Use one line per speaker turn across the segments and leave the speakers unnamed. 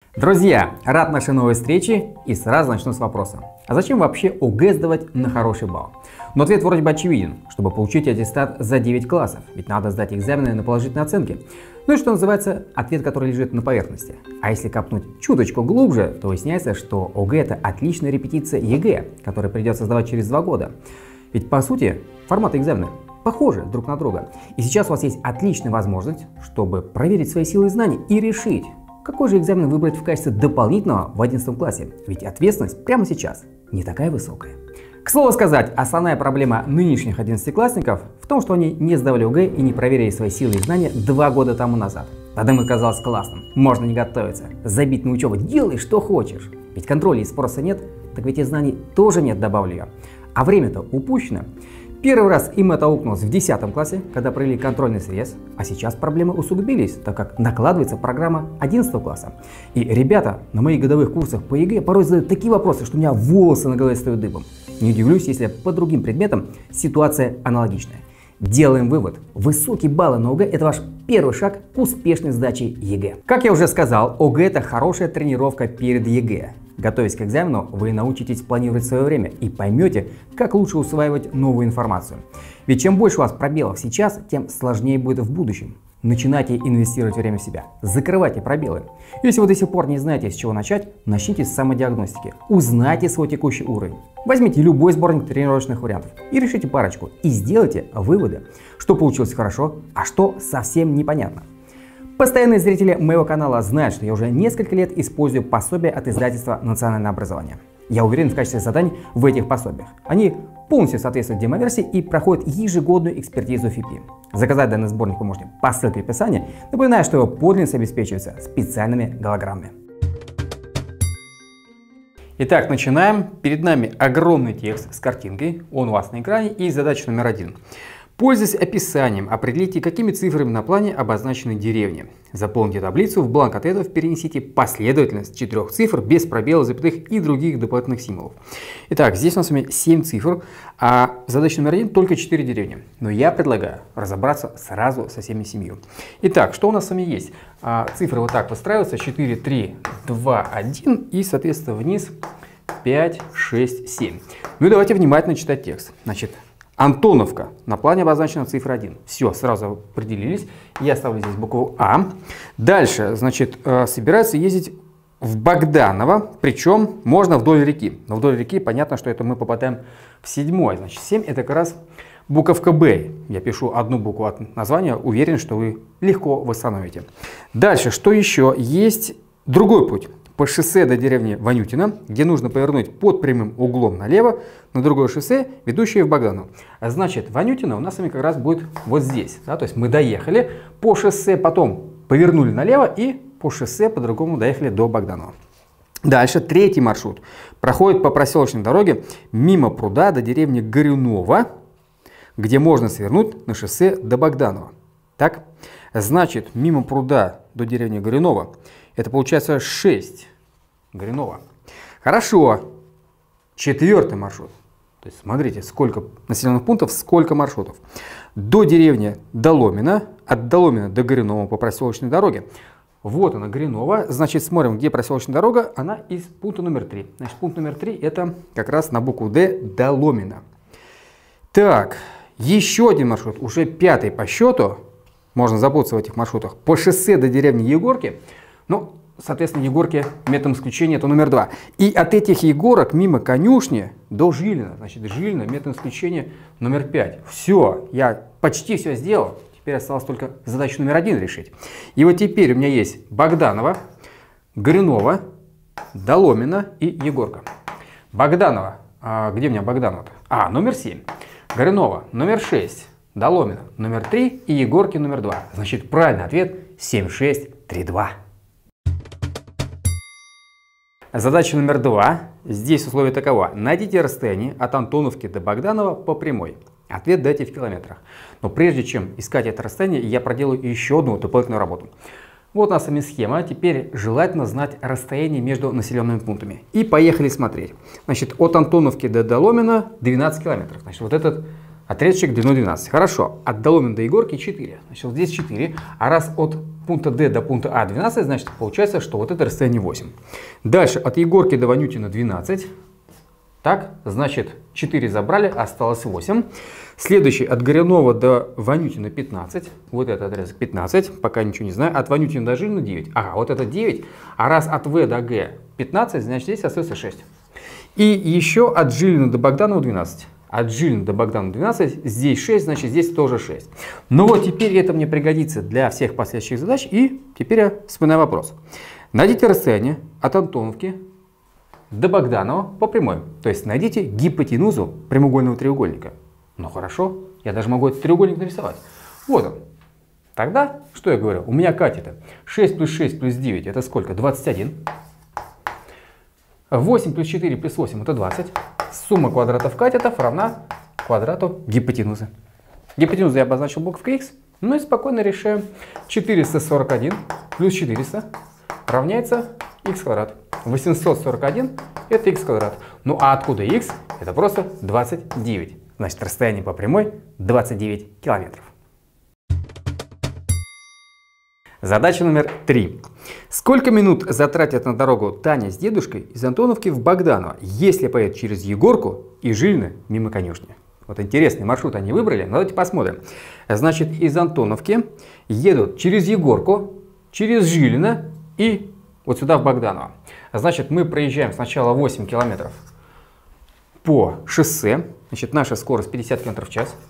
Друзья, рад нашей новой встрече и сразу начну с вопроса. А зачем вообще ОГЭ сдавать на хороший балл? Но ответ вроде бы очевиден, чтобы получить аттестат за 9 классов, ведь надо сдать экзамены на положительные оценки. Ну и что называется, ответ, который лежит на поверхности. А если копнуть чуточку глубже, то выясняется, что ОГЭ это отличная репетиция ЕГЭ, которую придется сдавать через 2 года. Ведь по сути форматы экзамена похожи друг на друга. И сейчас у вас есть отличная возможность, чтобы проверить свои силы и знания и решить, какой же экзамен выбрать в качестве дополнительного в 11 классе. Ведь ответственность прямо сейчас не такая высокая. К слову сказать, основная проблема нынешних 11-классников в том, что они не сдавали ОГЭ и не проверили свои силы и знания 2 года тому назад. Тогда им казалось классным, можно не готовиться, забить на учебу, делай что хочешь. Ведь контроля и спроса нет, так ведь и знаний тоже нет, добавлю я. А время-то упущено. Первый раз им это аукнулось в 10 классе, когда провели контрольный срез, а сейчас проблемы усугубились, так как накладывается программа 11 класса. И ребята на моих годовых курсах по ЕГЭ порой задают такие вопросы, что у меня волосы на голове встают дыбом. Не удивлюсь, если по другим предметам ситуация аналогичная. Делаем вывод. Высокие баллы на ОГЭ – это ваш первый шаг к успешной сдаче ЕГЭ. Как я уже сказал, ОГЭ – это хорошая тренировка перед ЕГЭ. Готовясь к экзамену, вы научитесь планировать свое время и поймете, как лучше усваивать новую информацию. Ведь чем больше у вас пробелов сейчас, тем сложнее будет в будущем. Начинайте инвестировать время в себя, закрывайте пробелы. Если вы до сих пор не знаете, с чего начать, начните с самодиагностики. Узнайте свой текущий уровень. Возьмите любой сборник тренировочных вариантов и решите парочку. И сделайте выводы, что получилось хорошо, а что совсем непонятно. Постоянные зрители моего канала знают, что я уже несколько лет использую пособия от издательства «Национальное образование». Я уверен в качестве заданий в этих пособиях. Они полностью соответствуют демоверсии и проходят ежегодную экспертизу ФИПИ. Заказать данный сборник вы можете по ссылке в описании. Напоминаю, что его подлинность обеспечивается специальными голограммами. Итак, начинаем. Перед нами огромный текст с картинкой. Он у вас на экране. И задача номер 1. Пользуясь описанием, определите, какими цифрами на плане обозначены деревни. Заполните таблицу, в бланк ответов перенесите последовательность 4 цифр без пробелов, запятых и других дополнительных символов. Итак, здесь у нас с вами 7 цифр, а задача номер 1 только 4 деревни. Но я предлагаю разобраться сразу со всеми 7. Итак, что у нас с вами есть? Цифры вот так выстраиваются: 4, 3, 2, 1 и, соответственно, вниз 5, 6, 7. Ну и давайте внимательно читать текст. Значит, Антоновка. На плане обозначена цифра 1. Все, сразу определились. Я ставлю здесь букву А. Дальше, значит, собираются ездить в Богданово. Причем можно вдоль реки. Но вдоль реки понятно, что это мы попадаем в 7. Значит, 7 это как раз буковка Б. Я пишу одну букву от названия. Уверен, что вы легко восстановите. Дальше, что еще? Есть другой путь. По шоссе до деревни Ванютино, где нужно повернуть под прямым углом налево на другое шоссе, ведущее в Богданово. Значит, Ванютино у нас с вами как раз будет вот здесь. Да? То есть мы доехали по шоссе, потом повернули налево и по шоссе по-другому доехали до Богданова. Дальше, третий маршрут. Проходит по проселочной дороге мимо пруда до деревни Горюново, где можно свернуть на шоссе до Богданова. Так? Значит, мимо пруда до деревни Горюново. Это получается 6. Горюново. Хорошо. 4-й маршрут. То есть смотрите, сколько населенных пунктов, сколько маршрутов. До деревни Доломина, от Доломина до Горюнова по проселочной дороге. Вот она, Горюново. Значит, смотрим, где проселочная дорога. Она из пункта номер 3. Значит, пункт номер 3 это как раз на букву Д Доломина. Так, еще один маршрут, уже 5-й по счету. Можно запутаться в этих маршрутах. По шоссе до деревни Егорки. Ну, соответственно, Егорки методом исключения это номер 2. И от этих Егорок мимо конюшни до Жилина. Значит, Жилина методом исключения номер 5. Все, я почти все сделал. Теперь осталось только задачу номер 1 решить. И вот теперь у меня есть Богданово, Горюново, Доломина и Егорка. Богданово. Где у меня Богданово-то? Номер 7. Горюново номер 6. Доломина номер 3 и Егорки номер 2. Значит, правильный ответ 7, 6, 3, 2. Задача номер 2. Здесь условие таково. Найдите расстояние от Антоновки до Богданова по прямой. Ответ дайте в километрах. Но прежде чем искать это расстояние, я проделаю еще одну дополнительную работу. Вот у нас с вами схема. Теперь желательно знать расстояние между населенными пунктами. И поехали смотреть. Значит, от Антоновки до Доломина 12 километров. Значит, вот этот отрезочек длиной 12. Хорошо. От Доломина до Егорки 4. Значит, вот здесь 4. А раз от пункта D до пункта А 12, значит, получается, что вот это расстояние 8. Дальше от Егорки до Ванютина 12. Так, значит, 4 забрали, осталось 8. Следующий от Горюнова до Ванютина 15. Вот этот отрезок 15, пока ничего не знаю. От Ванютина до Жилина 9. Ага, вот это 9. А раз от В до Г 15, значит, здесь остается 6. И еще от Жилина до Богданова 12. От Жилина до Богданова 12, здесь 6, значит, здесь тоже 6. Ну вот теперь это мне пригодится для всех последующих задач. И теперь я вспоминаю вопрос. Найдите расстояние от Антоновки до Богданова по прямой. То есть найдите гипотенузу прямоугольного треугольника. Ну хорошо, я даже могу этот треугольник нарисовать. Вот он. Тогда, что я говорю? У меня катеты 6 плюс 6 плюс 9 это сколько? 21. 8 плюс 4 плюс 8 это 20. Сумма квадратов катетов равна квадрату гипотенузы. Гипотенузу я обозначил буквой X. Ну и спокойно решаем. 441 плюс 400 равняется x квадрат. 841 это x квадрат. Ну а откуда x? Это просто 29. Значит, расстояние по прямой 29 километров. Задача номер 3. Сколько минут затратят на дорогу Таня с дедушкой из Антоновки в Богданово, если поедут через Егорку и Жилина мимо конюшни? Вот интересный маршрут они выбрали. Давайте посмотрим. Значит, из Антоновки едут через Егорку, через Жилина и вот сюда в Богданово. Значит, мы проезжаем сначала 8 километров по шоссе. Значит, наша скорость 50 км в час.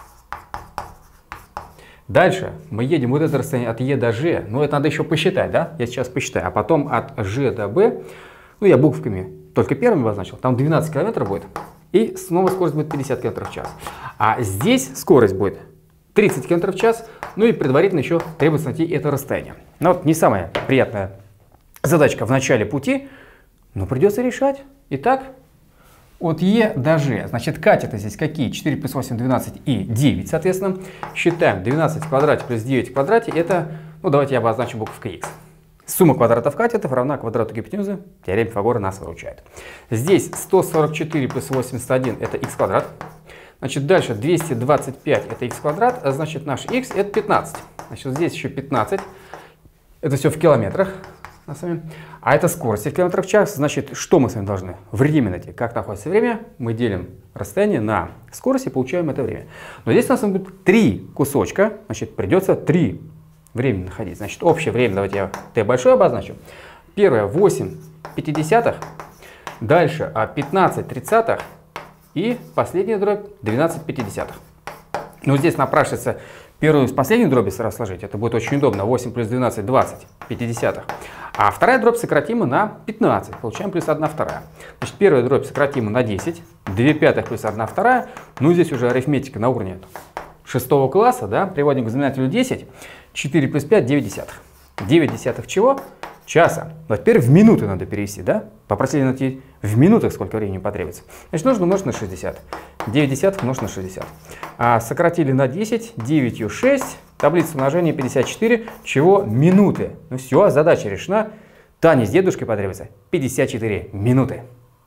Дальше мы едем вот это расстояние от Е до Ж. Ну, это надо еще посчитать, да? Я сейчас посчитаю. А потом от Ж до Б, ну, я буквами только первыми обозначил, там 12 км будет. И снова скорость будет 50 км в час. А здесь скорость будет 30 км в час. Ну и предварительно еще требуется найти это расстояние. Ну, вот не самая приятная задачка в начале пути, но придется решать. Итак, от Е до Ж. Значит, катеты здесь какие? 4 плюс 8, 12 и 9, соответственно. Считаем 12 в квадрате плюс 9 в квадрате. Это, ну, давайте я обозначу буковкой X. Сумма квадратов катетов равна квадрату гипотенузы. Теорема Пифагора нас выручает. Здесь 144 плюс 81 это x квадрат. Значит, дальше 225 это x квадрат. А значит, наш x это 15. Значит, здесь еще 15. Это все в километрах. А это скорость в километрах в час. Значит, что мы с вами должны? Время найти. Как находится время? Мы делим расстояние на скорость и получаем это время. Но здесь у нас будет 3 кусочка. Значит, придется 3 времени находить. Значит, общее время, давайте я t большое обозначу. Первое 8 пятидесятых. Дальше 15 тридцатых. И последняя дробь 12 пятидесятых. Ну, здесь напрашивается первую с последней дроби сразу сложить. Это будет очень удобно. 8 плюс 12 20 пятидесятых. А вторая дробь сократима на 15. Получаем плюс 1 вторая. Значит, первая дробь сократима на 10. 2 пятых плюс 1 вторая. Ну, здесь уже арифметика на уровне 6 класса. Да? Приводим к знаменателю 10. 4 плюс 5 9 десятых. 9 десятых чего? Часа. Но теперь в минуты надо перевести. Да? Попросили найти в минутах, сколько времени потребуется. Значит, нужно умножить на 60. 9 десятых умножить на 60. А сократили на 10. 9 6. Таблица умножения 54, чего? Минуты. Ну все, задача решена. Тане с дедушкой потребуется 54 минуты.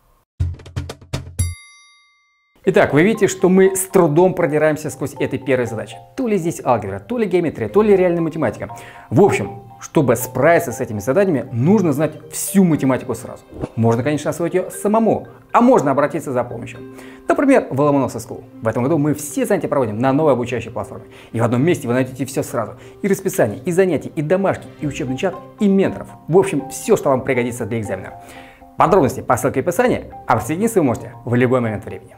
Итак, вы видите, что мы с трудом продираемся сквозь этой первой задачи. То ли здесь алгебра, то ли геометрия, то ли реальная математика. В общем, чтобы справиться с этими заданиями, нужно знать всю математику сразу. Можно, конечно, освоить ее самому, а можно обратиться за помощью. Например, в Ломоносов School. В этом году мы все занятия проводим на новой обучающей платформе. И в одном месте вы найдете все сразу. И расписание, и занятия, и домашки, и учебный чат, и менторов. В общем, все, что вам пригодится для экзамена. Подробности по ссылке в описании, а присоединиться вы можете в любой момент времени.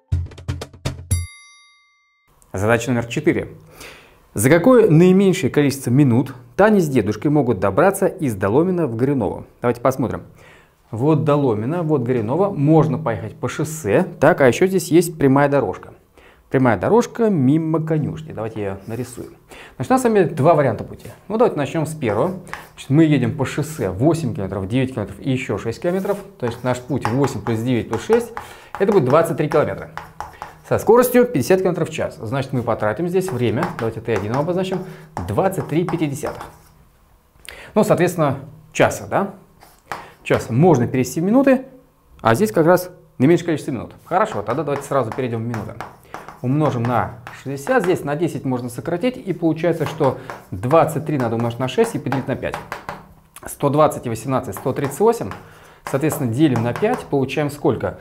Задача номер 4. За какое наименьшее количество минут Таня с дедушкой могут добраться из Доломина в Горюново? Давайте посмотрим. Вот Доломина, вот Горюново. Можно поехать по шоссе. Так, а еще здесь есть прямая дорожка. Прямая дорожка мимо конюшни. Давайте я нарисую. Значит, у нас с вами два варианта пути. Ну, давайте начнем с первого. Значит, мы едем по шоссе 8 километров, 9 километров и еще 6 километров. То есть наш путь 8 плюс 9 плюс 6. Это будет 23 километра. Со скоростью 50 км в час. Значит, мы потратим здесь время, давайте T1 обозначим, 23 пятидесятых. Ну, соответственно, часа, да? Часа можно перевести в минуты, а здесь как раз наименьшее количество минут. Хорошо, тогда давайте сразу перейдем в минуты. умножим на 60. Здесь на 10 можно сократить. И получается, что 23 надо умножить на 6 и поделить на 5. 120 и 18, 138. Соответственно, делим на 5. Получаем сколько?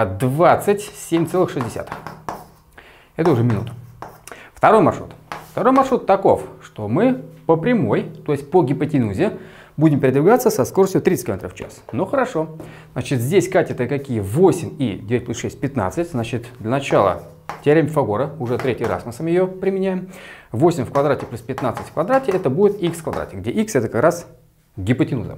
27,6. Это уже минут. Второй маршрут. Второй маршрут таков, что мы по прямой, то есть по гипотенузе, будем передвигаться со скоростью 30 км в час. Ну хорошо. Значит, здесь катеты какие? 8 и 9 плюс 6, 15. Значит, для начала теорема Пифагора. Уже третий раз мы с вами ее применяем. 8 в квадрате плюс 15 в квадрате, это будет х в квадрате, где х это как раз гипотенуза.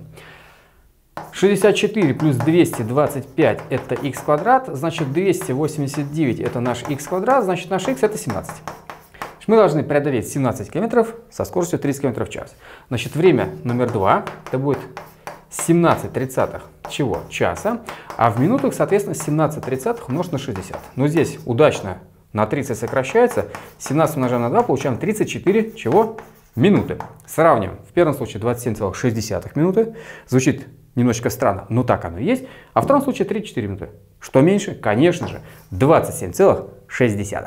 64 плюс 225 это х квадрат. Значит, 289 это наш х квадрат. Значит, наш х это 17. Мы должны преодолеть 17 км со скоростью 30 км в час. Значит, время номер 2 это будет 17/30 чего? Часа. А в минутах, соответственно, 17/30 умножить на 60. Но здесь удачно на 30 сокращается. 17 умножаем на 2, получаем 34 чего? Минуты. Сравним. В первом случае 27,6 минуты. Звучит немножечко странно, но так оно и есть. А в втором случае 34 минуты. Что меньше? Конечно же, 27,6.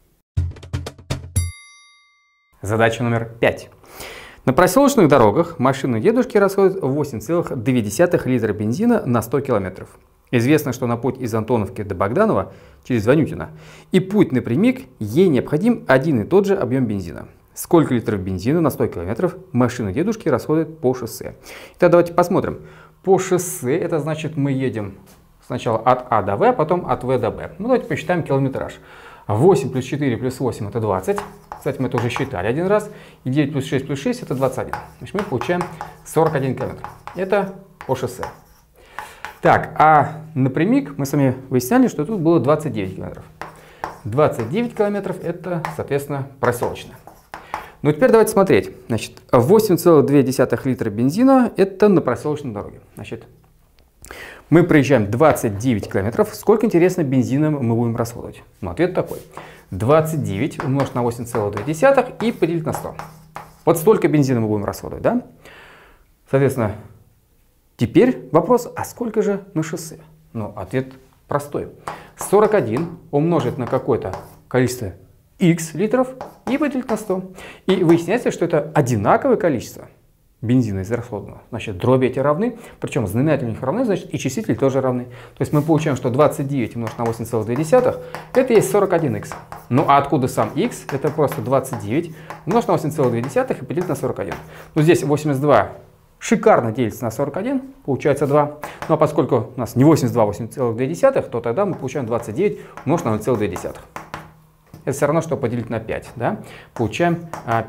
Задача номер 5. На проселочных дорогах машины дедушки расходуют 8,2 литра бензина на 100 километров. Известно, что на путь из Антоновки до Богданова через Ванютино и путь напрямик ей необходим один и тот же объем бензина. Сколько литров бензина на 100 километров машины дедушки расходуют по шоссе? Итак, давайте посмотрим. По шоссе это значит мы едем сначала от А до В, а потом от В до Б. Ну давайте посчитаем километраж. 8 плюс 4 плюс 8 это 20. Кстати, мы это уже считали один раз. И 9 плюс 6 плюс 6 это 21. Значит, мы получаем 41 километр. Это по шоссе. Так, а напрямик мы с вами выясняли, что тут было 29 километров. 29 километров это, соответственно, проселочно. Ну теперь давайте смотреть. Значит, 8,2 литра бензина это на проселочной дороге. Значит, мы проезжаем 29 километров. Сколько, интересно, бензина мы будем расходовать? Ну, ответ такой. 29 умножить на 8,2 и поделить на 100. Вот столько бензина мы будем расходовать, да? Соответственно, теперь вопрос, а сколько же на шоссе? Ну, ответ простой. 41 умножить на какое-то количество x литров и поделить на 100. И выясняется, что это одинаковое количество бензина израсходованного. Значит, дроби эти равны, причем знаменатели у них равны, значит и числители тоже равны. То есть мы получаем, что 29 умножить на 8,2 это есть 41х. Ну а откуда сам x? Это просто 29 умножить на 8,2 и поделить на 41. Ну здесь 82 шикарно делится на 41, получается 2. Ну а поскольку у нас не 82, а 8,2, то тогда мы получаем 29 умножить на 0,2. Это все равно, что поделить на 5. Да? Получаем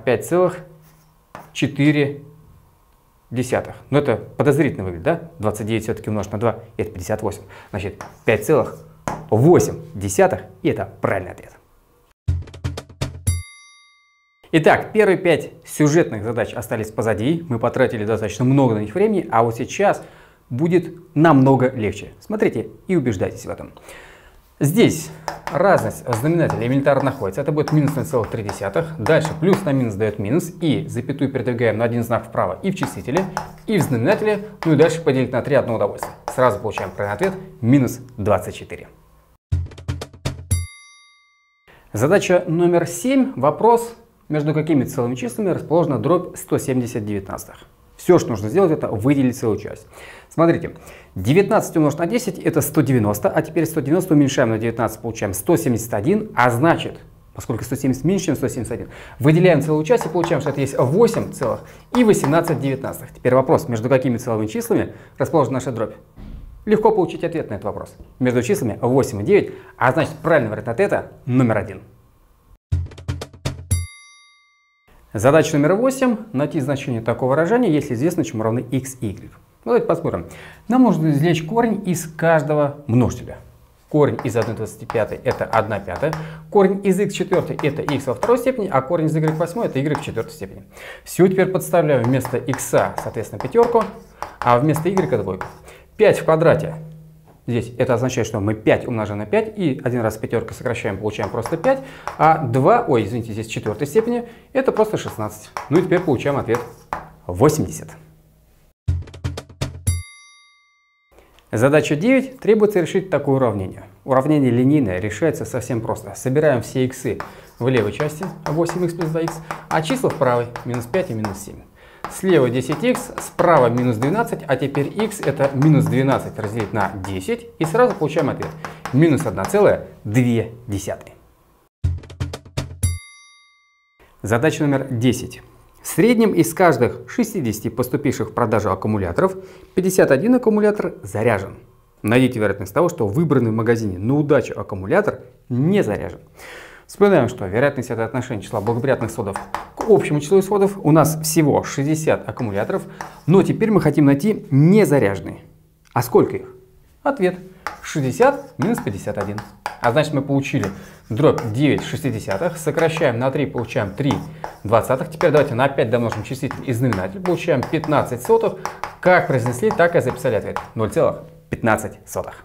5,4. Но это подозрительно выглядит, да? 29 все-таки умножить на 2, это 58. Значит, 5,8. И это правильный ответ. Итак, первые 5 сюжетных задач остались позади. Мы потратили достаточно много на них времени, а вот сейчас будет намного легче. Смотрите и убеждайтесь в этом. Здесь разность знаменателя элементарно находится. Это будет минус 0,3. Дальше плюс на минус дает минус. И запятую передвигаем на один знак вправо и в числителе, и в знаменателе. Ну и дальше поделить на 3 одно удовольствие. Сразу получаем правильный ответ. Минус 24. Задача номер 7. Вопрос, между какими целыми числами расположена дробь 170/19. Все, что нужно сделать, это выделить целую часть. Смотрите, 19 умножить на 10 это 190, а теперь 190 уменьшаем на 19, получаем 171, а значит, поскольку 170 меньше, чем 171, выделяем целую часть и получаем, что это есть 8,18. Теперь вопрос, между какими целыми числами расположена наша дробь? Легко получить ответ на этот вопрос. Между числами 8 и 9, а значит, правильный вариант ответа номер 1. Задача номер 8. Найти значение такого выражения, если известно, чему равны x и y. Ну, давайте посмотрим. Нам нужно извлечь корень из каждого множителя. Корень из 1/25 это 1/5. Корень из x4 это x во второй степени, а корень из y8 это y в четвертой степени. Все, теперь подставляем вместо x, соответственно, пятерку, а вместо y двойку. 5 в квадрате. Здесь это означает, что мы 5 умножаем на 5 и один раз пятерка сокращаем, получаем просто 5. А 2, здесь в четвертой степени, это просто 16. Ну и теперь получаем ответ 80. Задача 9. Требуется решить такое уравнение. Уравнение линейное решается совсем просто. Собираем все иксы в левой части, 8х плюс 2х, а числа в правой, минус 5 и минус 7. Слева 10х, справа минус 12, а теперь х это минус 12 разделить на 10, и сразу получаем ответ. Минус 1,2. Задача номер 10. В среднем из каждых 60 поступивших в продажу аккумуляторов 51 аккумулятор заряжен. Найдите вероятность того, что выбранный в магазине на удачу аккумулятор не заряжен. Вспоминаем, что вероятность — это отношение числа благоприятных исходов к общему числу исходов. У нас всего 60 аккумуляторов, но теперь мы хотим найти незаряженные. А сколько их? Ответ: 60 минус 51. А значит, мы получили дробь 9/60, сокращаем на 3, получаем 3/20. Теперь давайте на 5 домножим числитель и знаменатель, получаем 15 сотых. Как произнесли, так и записали ответ: 0,15.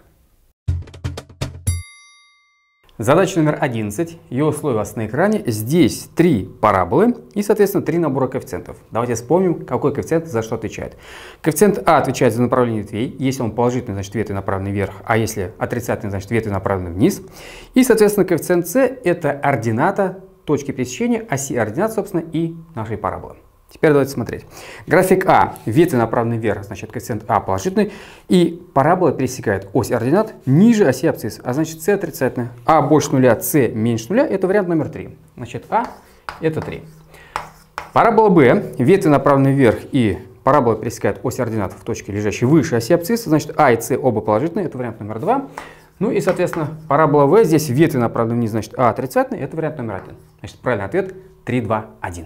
Задача номер 11. Ее условия у вас на экране. Здесь 3 параболы и, соответственно, 3 набора коэффициентов. Давайте вспомним, какой коэффициент за что отвечает. Коэффициент А отвечает за направление ветвей. Если он положительный, значит ветви направлены вверх, а если отрицательный, значит ветви направлены вниз. И, соответственно, коэффициент С — это ордината точки пересечения оси ординат, собственно, и нашей параболы. Теперь давайте смотреть. График А. Ветви направлены вверх, значит коэффициент А положительный. И парабола пересекает ось ординат ниже оси абсцисс, а значит С отрицательная. А больше нуля, С меньше нуля — это вариант номер 3. Значит А это 3. Парабола Б. Ветви направлены вверх и парабола пересекает ось ординат в точке, лежащей выше оси абсцисса, значит А и С оба положительные, это вариант номер 2. Ну и, соответственно, парабола В. Здесь ветви направлены вниз, значит А отрицательный, это вариант номер 1. Значит правильный ответ 3, 2, 1.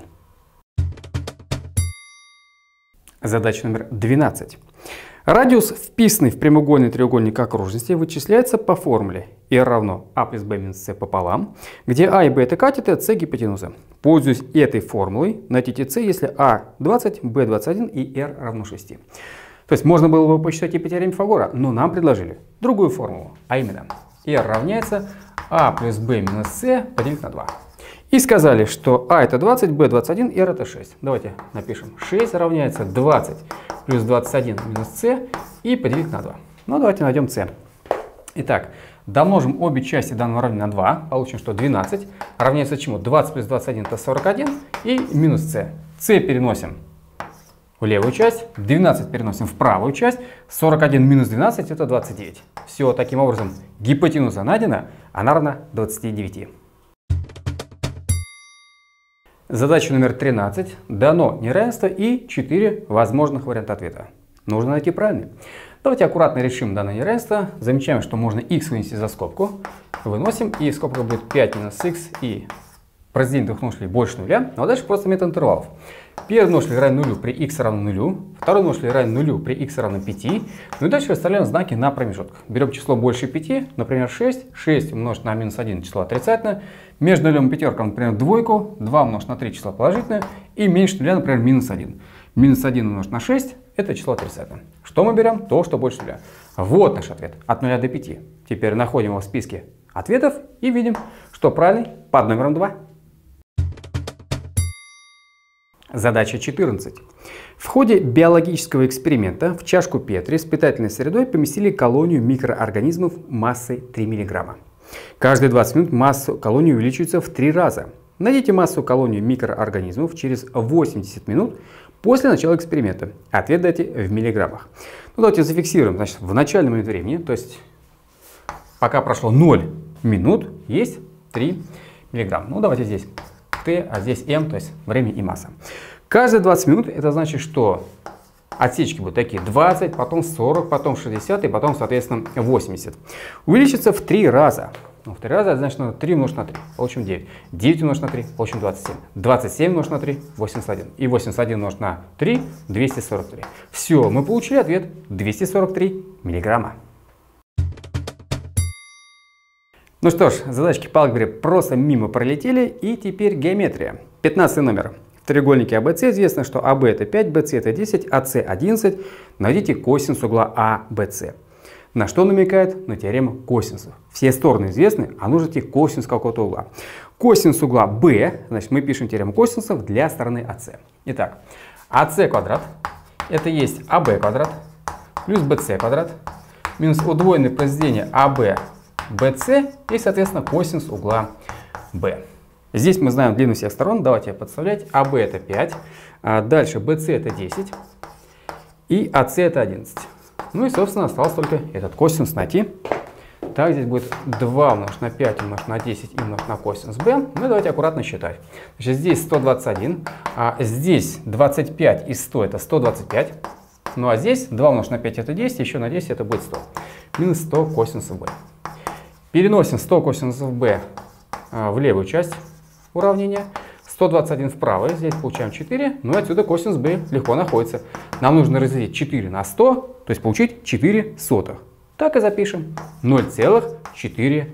Задача номер 12. Радиус, вписанный в прямоугольный треугольник окружности, вычисляется по формуле R равно А плюс Б минус С пополам, где А и Б это катеты, а С гипотенуза. Пользуясь этой формулой, найдите С, если А 20, Б 21 и R равно 6. То есть можно было бы посчитать и по теореме Пифагора, но нам предложили другую формулу, а именно R равняется А плюс Б минус С поделить на 2. И сказали, что А это 20, Б 21, R это 6. Давайте напишем: 6 равняется 20 плюс 21 минус С и поделить на 2. Ну давайте найдем С. Итак, домножим обе части данного уравнения на 2. Получим, что 12 равняется чему? 20 плюс 21 это 41 и минус С. С переносим в левую часть, 12 переносим в правую часть, 41 минус 12 это 29. Все, таким образом гипотенуза найдена, она равна 29. Задача номер 13. Дано неравенство и 4 возможных варианта ответа. Нужно найти правильный. Давайте аккуратно решим данное неравенство. Замечаем, что можно x вынести за скобку. Выносим, и скобка будет 5 минус x, и произведение двух множителей больше нуля. Ну а дальше просто метод интервалов. Первый множитель равен нулю при x равно нулю, второй множитель равен нулю при x равно 5. Ну и дальше расставляем знаки на промежутках. Берем число больше 5, например 6. 6 умножить на минус 1 число отрицательное. Между нулем и пятеркой, например, двойку. 2 умножить на 3 число положительное. И меньше нуля, например, минус 1. Минус 1 умножить на 6 это число отрицательное. Что мы берем? То, что больше нуля. Вот наш ответ. От 0 до 5. Теперь находим его в списке ответов и видим, что правильный под номером 2. Задача 14. В ходе биологического эксперимента в чашку Петри с питательной средой поместили колонию микроорганизмов массой 3 мг. Каждые 20 минут масса колонии увеличивается в 3 раза. Найдите массу колонии микроорганизмов через 80 минут после начала эксперимента. Ответ дайте в миллиграммах. Ну, давайте зафиксируем. Значит, в начальный момент времени, то есть пока прошло 0 минут, есть 3 миллиграмма. Ну, давайте здесь Т, а здесь М, то есть время и масса. Каждые 20 минут это значит, что отсечки будут такие: 20, потом 40, потом 60 и потом, соответственно, 80. Увеличится в 3 раза. Ну, в 3 раза, значит, надо 3 умножить на 3, получим 9. 9 умножить на 3, получим 27. 27 умножить на 3, 81. И 81 умножить на 3, 243. Все, мы получили ответ 243 миллиграмма. Ну что ж, задачки по алгебре просто мимо пролетели, и теперь геометрия. 15 номер. В треугольнике АБС известно, что АБ это 5, БС это 10, АС 11. Найдите косинус угла АБС. На что намекает? На теорему косинусов. Все стороны известны, а нужно найти косинус какого-то угла. Косинус угла B, значит, мы пишем теорему косинусов для стороны АС. Итак, АС квадрат это есть АБ квадрат плюс БС квадрат минус удвоенное произведение АБ BC и, соответственно, косинус угла B. Здесь мы знаем длину всех сторон. Давайте подставлять. АБ это 5. Дальше BC это 10. И АС это 11. Ну и, собственно, осталось только этот косинус найти. Так, здесь будет 2 умножить на 5 умножить на 10 и умножить на косинус b. Ну и давайте аккуратно считать. Значит, здесь 121, а здесь 25 из 100 это 125. Ну а здесь 2 умножить на 5 это 10, еще на 10 это будет 100. Минус 100 косинусов b. Переносим 100 косинусов b в левую часть уравнения. 121 вправо, здесь получаем 4, ну и отсюда косинус b легко находится. Нам нужно разделить 4 на 100, то есть получить 4 сотых. Так и запишем. 0,4.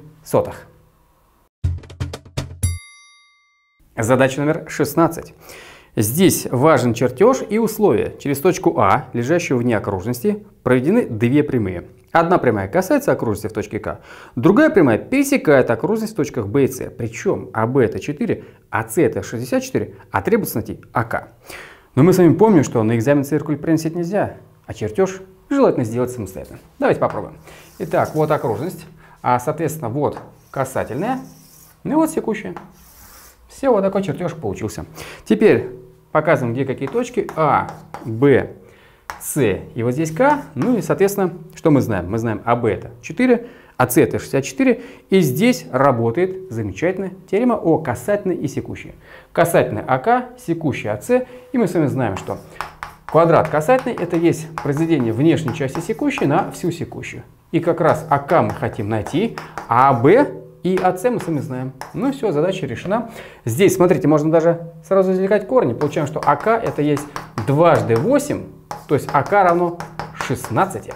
Задача номер 16. Здесь важен чертеж и условия. Через точку А, лежащую вне окружности, проведены две прямые. Одна прямая касается окружности в точке К, другая прямая пересекает окружность в точках Б и С. Причем АБ это 4, а С это 64, а требуется найти АК. Но мы с вами помним, что на экзамен циркуль приносить нельзя, а чертеж желательно сделать самостоятельно. Давайте попробуем. Итак, вот окружность, соответственно, вот касательная, ну и вот секущая. Все, вот такой чертеж получился. Теперь показываем, где какие точки. А, Б, С и вот здесь К. Ну и, соответственно, что мы знаем? Мы знаем АБ это 4, АС это 64. И здесь работает замечательная теорема о касательной и секущей. Касательная АК, секущая АС. И мы с вами знаем, что квадрат касательный это есть произведение внешней части секущей на всю секущую. И как раз АК мы хотим найти, а АБ и АС мы с вами знаем. Ну и все, задача решена. Здесь, смотрите, можно даже сразу извлекать корни. Получаем, что АК это есть дважды 8, то есть АК равно 16.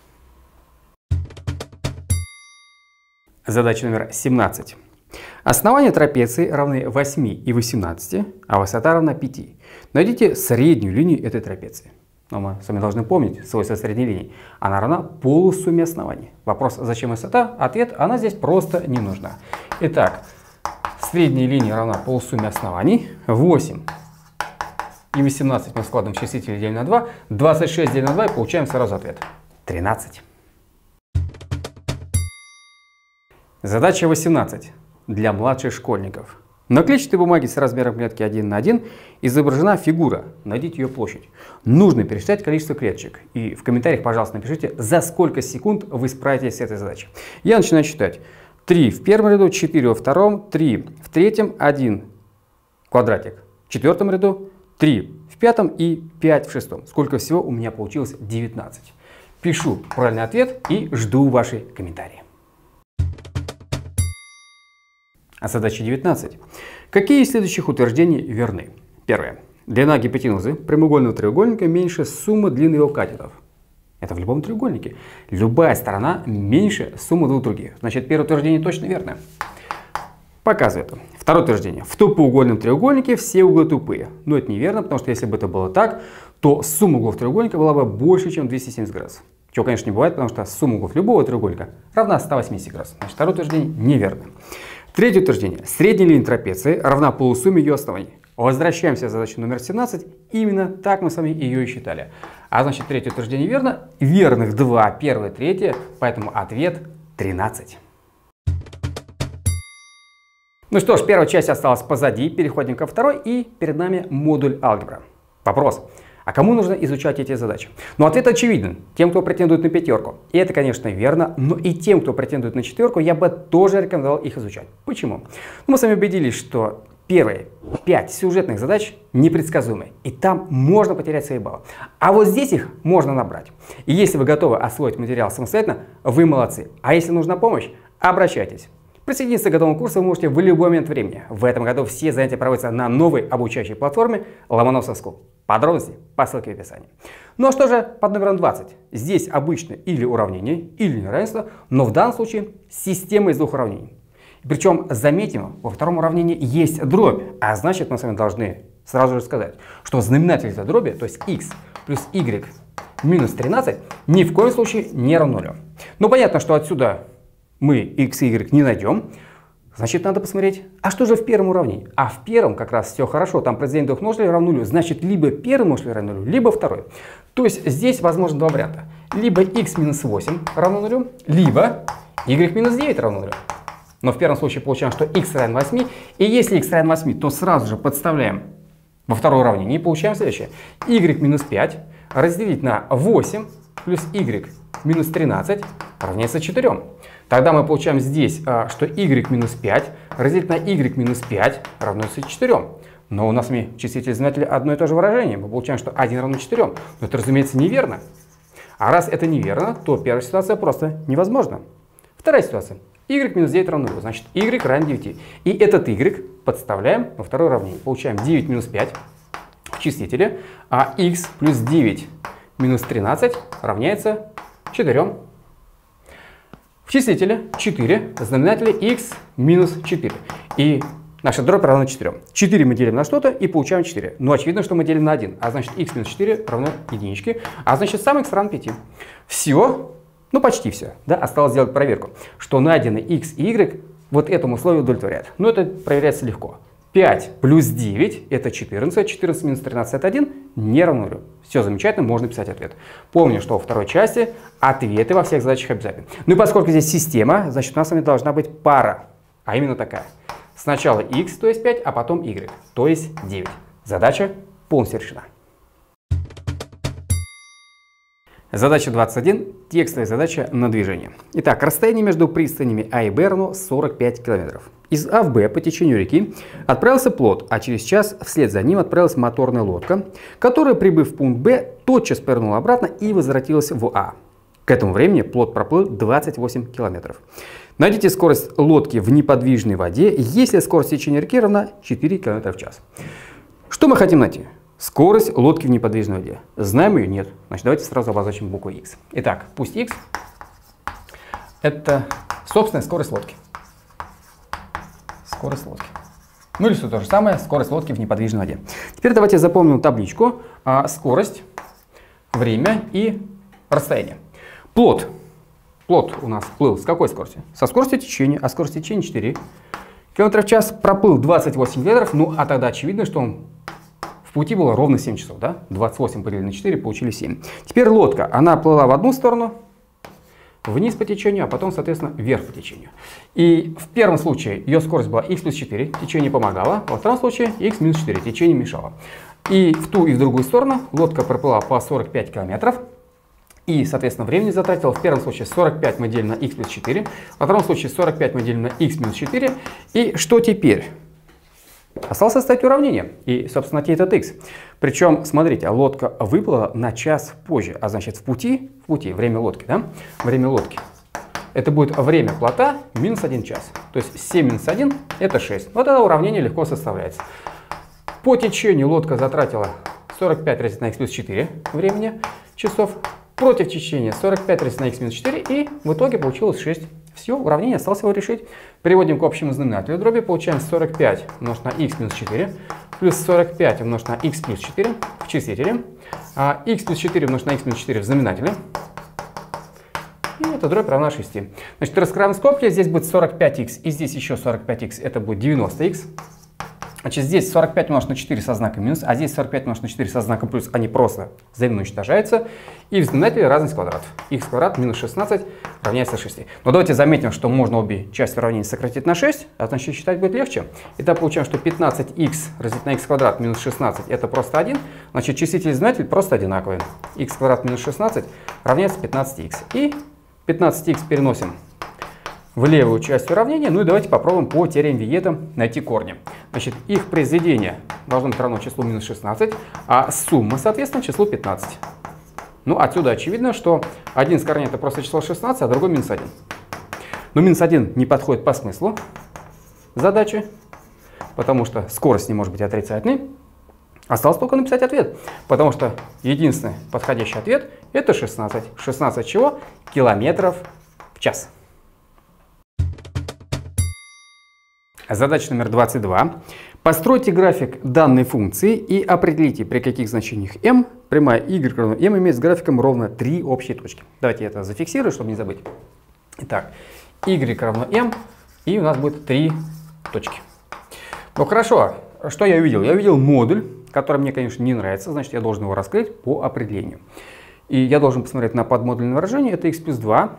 Задача номер 17. Основания трапеции равны 8 и 18, а высота равна 5. Найдите среднюю линию этой трапеции. Но мы с вами должны помнить свойство средней линии. Она равна полусумме оснований. Вопрос, зачем высота? Ответ, она здесь просто не нужна. Итак, средняя линия равна полусумме оснований. 8 и 18 мы складываем в числитель, делим на 2. 26 делим на 2 и получаем сразу ответ. 13. Задача 18. Для младших школьников. На клетчатой бумаге с размером клетки 1 на 1 изображена фигура. Найдите ее площадь. Нужно пересчитать количество клеточек. И в комментариях, пожалуйста, напишите, за сколько секунд вы справитесь с этой задачей. Я начинаю считать. 3 в первом ряду, 4 во втором, 3 в третьем, 1 квадратик в четвертом ряду, 3 в пятом и 5 в шестом. Сколько всего у меня получилось? 19. Пишу правильный ответ и жду ваши комментарии. Задача 19. Какие из следующих утверждений верны? Первое. Длина гипотенузы прямоугольного треугольника меньше суммы длин его катетов. Это в любом треугольнике. Любая сторона меньше суммы двух других. Значит, первое утверждение точно верно. Показываю это. Второе утверждение. В тупоугольном треугольнике все углы тупые. Но это неверно, потому что если бы это было так, то сумма углов треугольника была бы больше, чем 270 градусов. Чего, конечно, не бывает, потому что сумма углов любого треугольника равна 180 градусов. Значит, второе утверждение неверно. Третье утверждение. Средняя линия трапеции равна полусумме ее оснований. Возвращаемся к задаче номер 17. Именно так мы с вами ее и считали. А значит, третье утверждение верно. Верных 2, первое, третье. Поэтому ответ 13. Ну что ж, первая часть осталась позади. Переходим ко второй. И перед нами модуль алгебра. Вопрос. А кому нужно изучать эти задачи? Ну, ответ очевиден. Тем, кто претендует на пятерку. И это, конечно, верно. Но и тем, кто претендует на четверку, я бы тоже рекомендовал их изучать. Почему? Ну, мы с вами убедились, что первые 5 сюжетных задач непредсказуемы. И там можно потерять свои баллы. А вот здесь их можно набрать. И если вы готовы освоить материал самостоятельно, вы молодцы. А если нужна помощь, обращайтесь. Присоединиться к готовому курсу вы можете в любой момент времени. В этом году все занятия проводятся на новой обучающей платформе Ломоносов School. Подробности по ссылке в описании. Ну а что же под номером 20? Здесь обычно или уравнение, или неравенство, но в данном случае система из двух уравнений. Причем, заметим, во втором уравнении есть дробь, а значит мы с вами должны сразу же сказать, что знаменатель этой дроби, то есть x плюс y минус 13, ни в коем случае не равно нулю. Но понятно, что отсюда мы x и y не найдем. Значит, надо посмотреть, а что же в первом уравнении? А в первом как раз все хорошо, там произведение двух множителей равно нулю. Значит, либо первый множитель равно нулю, либо второй. То есть здесь возможно два варианта. Либо x минус 8 равно нулю, либо y минус 9 равно 0. Но в первом случае получаем, что x равен 8. И если x равен 8, то сразу же подставляем во второе уравнение и получаем следующее. y минус 5 разделить на 8 плюс y минус 13 равняется 4. Тогда мы получаем здесь, что y минус 5 разделить на y минус 5 равняется 4. Но у нас числитель и знаменатель одно и то же выражение. Мы получаем, что 1 равно 4. Но это, разумеется, неверно. А раз это неверно, то первая ситуация просто невозможна. Вторая ситуация. y минус 9 равно 0. Значит, y равен 9. И этот y подставляем во второе уравнение. Получаем 9 минус 5 в числителе, а x плюс 9 минус 13 равняется 4. В числителе 4, в знаменателе x минус 4. И наша дробь равна 4. 4 мы делим на что-то и получаем 4. Но очевидно, что мы делим на 1. А значит, x минус 4 равно единичке. А значит, сам x равен 5. Все, ну почти все. Да? Осталось сделать проверку, что найденные x и y вот этому условию удовлетворяют. Но это проверяется легко. 5 плюс 9 это 14. 14 минус 13 это 1. Не равно 0. Все замечательно, можно писать ответ. Помню, что во второй части ответы во всех задачах обязательны. Ну и поскольку здесь система, значит у нас с вами должна быть пара. А именно такая. Сначала x, то есть 5, а потом y, то есть 9. Задача полностью решена. Задача 21. Текстовая задача на движение. Итак, расстояние между пристанями А и Б равно 45 километров. Из А в Б по течению реки отправился плот, а через час вслед за ним отправилась моторная лодка, которая, прибыв в пункт Б, тотчас повернула обратно и возвратилась в А. К этому времени плот проплыл 28 километров. Найдите скорость лодки в неподвижной воде, если скорость течения реки равна 4 км в час. Что мы хотим найти? Скорость лодки в неподвижной воде. Знаем ее? Нет. Значит, давайте сразу обозначим букву x. Итак, пусть x это собственная скорость лодки. Скорость лодки. Ну или все то же самое, скорость лодки в неподвижной воде. Теперь давайте запомним табличку. Скорость, время и расстояние. Плот. Плот у нас плыл с какой скоростью? Со скоростью течения, а скорость течения 4 км в час. Проплыл 28 км, ну а тогда очевидно, что он в пути было ровно 7 часов, да? 28 поделили на 4, получили 7. Теперь лодка, она плыла в одну сторону, вниз по течению, а потом, соответственно, вверх по течению. И в первом случае ее скорость была x плюс 4, течение помогало, во втором случае x минус 4, течение мешало. И в ту и в другую сторону лодка проплыла по 45 километров. И, соответственно, времени затратила. В первом случае 45 мы делим на x плюс 4, во втором случае 45 мы делим на x минус 4. И что теперь? Осталось составить уравнение и, собственно, найти этот x. Причем, смотрите, лодка выплыла на час позже, а значит в пути время лодки, да? Время лодки. Это будет время плота минус 1 час. То есть 7 минус 1 это 6. Вот это уравнение легко составляется. По течению лодка затратила 45 разделить на x плюс 4 времени часов. Против течения 45 разделить на x минус 4. И в итоге получилось 6. Все, уравнение, осталось его решить. Переводим к общему знаменателю дроби. Получаем 45 умножить на x минус 4 плюс 45 умножить на x плюс 4 в числителе. А x плюс 4 умножить на x минус 4 в знаменателе. И эта дробь равна 6. Значит, раскрываем скобки. Здесь будет 45х и здесь еще 45х. Это будет 90х. Значит, здесь 45 умножить на 4 со знаком минус, а здесь 45 умножить на 4 со знаком плюс. Они просто взаимно уничтожаются. И в знаменателе разность квадратов. Х квадрат минус 16 равняется 6. Но давайте заметим, что можно обе части уравнения сократить на 6, а значит считать будет легче. Итак, получаем, что 15х разделить на х квадрат минус 16 это просто 1. Значит, числитель и знаменатель просто одинаковые. Х квадрат минус 16 равняется 15х. И 15х переносим в левую часть уравнения. Ну и давайте попробуем по теореме Виета найти корни. Значит, их произведение должно быть равно числу минус 16, а сумма, соответственно, числу 15. Ну, отсюда очевидно, что один из корней это просто число 16, а другой минус 1. Но минус 1 не подходит по смыслу задачи, потому что скорость не может быть отрицательной. Осталось только написать ответ, потому что единственный подходящий ответ это 16. 16 чего? Километров в час. Задача номер 22. Постройте график данной функции и определите, при каких значениях m прямая y равно m имеет с графиком ровно 3 общие точки. Давайте я это зафиксирую, чтобы не забыть. Итак, y равно m, и у нас будет 3 точки. Ну хорошо, что я увидел? Я увидел модуль, который мне, конечно, не нравится, значит, я должен его раскрыть по определению. И я должен посмотреть на подмодульное выражение, это x плюс 2,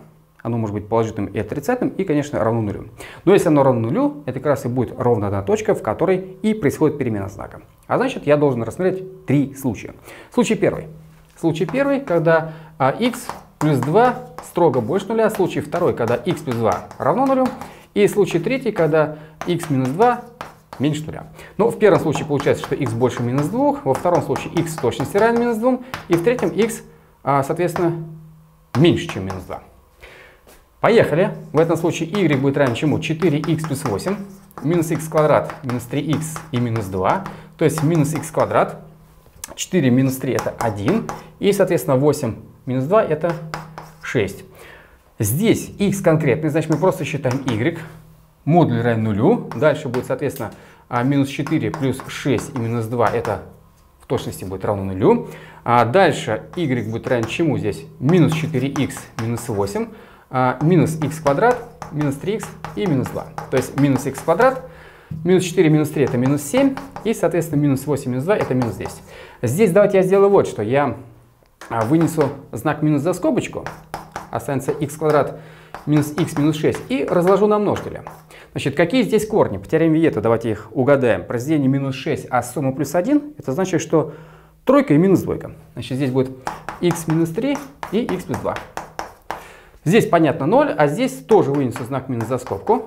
Оно может быть положительным и отрицательным, и, конечно, равно нулю. Но если оно равно нулю, это как раз и будет ровно одна точка, в которой и происходит перемена знака. А значит, я должен рассмотреть три случая. Случай первый. Случай первый, когда x плюс 2 строго больше нуля. Случай второй, когда x плюс 2 равно нулю. И случай третий, когда x минус 2 меньше нуля. Ну, в первом случае получается, что x больше минус 2, во втором случае x в точности равен минус 2, и в третьем x, соответственно, меньше, чем минус 2. Поехали. В этом случае y будет равен чему? 4x плюс 8, минус x квадрат, минус 3x и минус 2, то есть минус x квадрат, 4 минус 3 это 1, и, соответственно, 8 минус 2 это 6. Здесь x конкретный, значит мы просто считаем y, модуль равен нулю, дальше будет, соответственно, минус 4 плюс 6 и минус 2 это в точности будет равно нулю. Дальше y будет равен чему здесь? Минус 4x минус 8. Минус x квадрат, минус 3x и минус 2. То есть минус x квадрат, минус 4, минус 3 это минус 7, и, соответственно, минус 8, минус 2 это минус 10. Здесь давайте я сделаю вот что. Я вынесу знак минус за скобочку, останется x квадрат минус x минус 6, и разложу на множители. Значит, какие здесь корни? По теореме Виета давайте их угадаем. Произведение минус 6, а сумма плюс 1, это значит, что тройка и минус двойка. Значит, здесь будет x минус 3 и x плюс 2. Здесь понятно 0, а здесь тоже вынесу знак минус за скобку.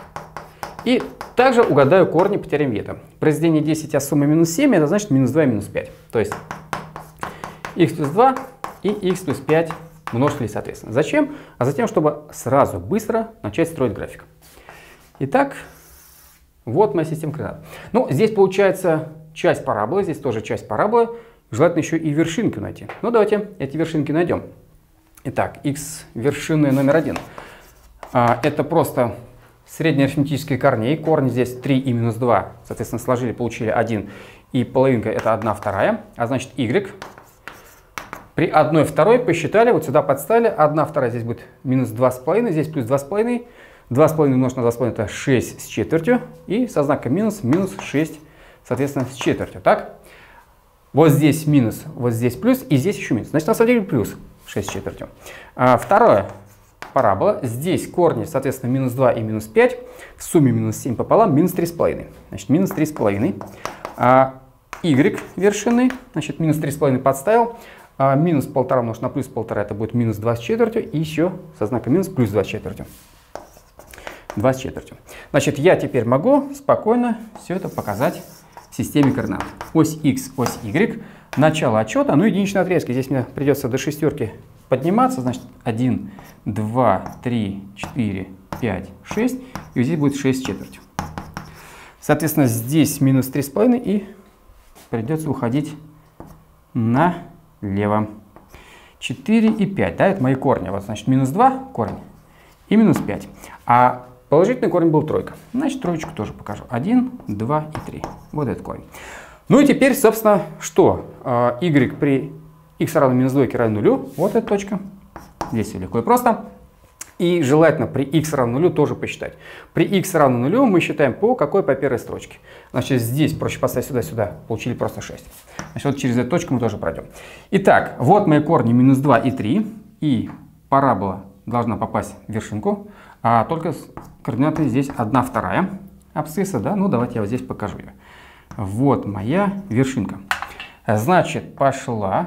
И также угадаю корни по теореме Виета. Произведение 10, а сумма минус 7, это значит минус 2 и минус 5. То есть x плюс 2 и x плюс 5 множители соответственно. Зачем? А затем, чтобы сразу быстро начать строить график. Итак, вот моя система координат. Ну, здесь получается часть параболы, здесь тоже часть параболы. Желательно еще и вершинку найти. Ну, давайте эти вершинки найдем. Итак, x вершины номер 1. Это просто среднее арифметическое корней. Корни здесь 3 и минус 2. Соответственно, сложили, получили 1. И половинка это 1 вторая. А значит, y. При 1 второй посчитали, вот сюда подставили. 1 вторая здесь будет минус 2,5. Здесь плюс 2,5. 2,5 умножить на 2,5 это 6 с четвертью. И со знаком минус, минус 6, соответственно, с четвертью. Так? Вот здесь минус, вот здесь плюс, и здесь еще минус. Значит, на самом деле плюс 6 с четвертью. Второе. Парабола. Здесь корни, соответственно, минус 2 и минус 5. В сумме минус 7 пополам, минус 3,5. Значит, минус 3,5. Y вершины, значит, минус 3,5 подставил. Минус 1,5 умножить на плюс 1,5, это будет минус 2 с четвертью. И еще со знаком минус плюс 2 с четвертью. 2 с четвертью. Значит, я теперь могу спокойно все это показать в системе координат. Ось x, ось y. Начало отчета, ну единичные отрезки. Здесь мне придется до шестерки подниматься. Значит, 1, 2, 3, 4, 5, 6. И здесь будет 6 с четвертью. Соответственно, здесь минус 3,5 и придется уходить налево. 4 и 5, да, это мои корни. Вот, значит, минус 2 корень и минус 5. А положительный корень был тройка. Значит, троечку тоже покажу. 1, 2 и 3. Вот этот корень. Ну и теперь, собственно, что? Y при x равно минус 2 равен нулю. Вот эта точка. Здесь все легко и просто. И желательно при x равно нулю тоже посчитать. При x равно нулю мы считаем по какой? По первой строчке. Значит, здесь проще поставить сюда-сюда. Получили просто 6. Значит, вот через эту точку мы тоже пройдем. Итак, вот мои корни минус 2 и 3. И парабола должна попасть в вершинку. А только координаты здесь 1 вторая абсцисса. Да? Ну, давайте я вот здесь покажу ее. Вот моя вершинка. Значит, пошла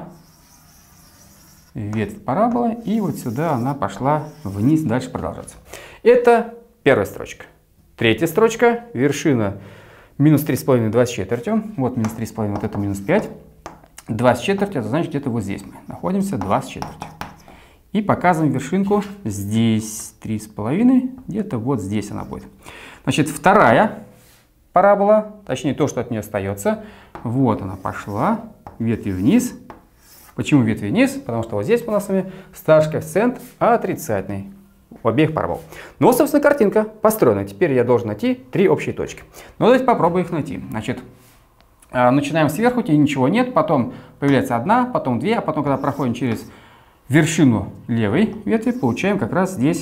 ветвь параболы, и вот сюда она пошла вниз, дальше продолжаться. Это первая строчка. Третья строчка, вершина минус 3,5, 2 с четвертью. Вот минус 3,5, вот это минус 5. 2 с четвертью, это значит где-то вот здесь мы находимся, 2 с четвертью. И показываем вершинку здесь 3,5, где-то вот здесь она будет. Значит, вторая парабола, точнее то, что от нее остается. Вот она пошла, ветви вниз. Почему ветви вниз? Потому что вот здесь у нас с вами старший коэффициент отрицательный у обеих парабол. Ну, собственно, картинка построена. Теперь я должен найти три общие точки. Ну, давайте попробуем их найти. Значит, начинаем сверху, где ничего нет, потом появляется одна, потом две, а потом, когда проходим через вершину левой ветви, получаем как раз здесь